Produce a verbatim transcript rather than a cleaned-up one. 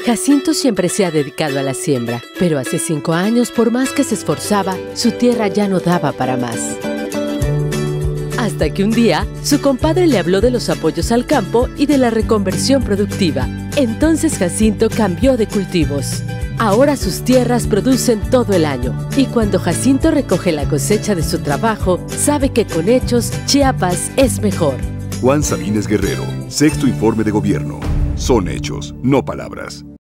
Jacinto siempre se ha dedicado a la siembra, pero hace cinco años, por más que se esforzaba, su tierra ya no daba para más. Hasta que un día, su compadre le habló de los apoyos al campo y de la reconversión productiva. Entonces Jacinto cambió de cultivos. Ahora sus tierras producen todo el año, y cuando Jacinto recoge la cosecha de su trabajo, sabe que con hechos, Chiapas es mejor. Juan Sabines Guerrero, Sexto Informe de Gobierno. Son hechos, no palabras.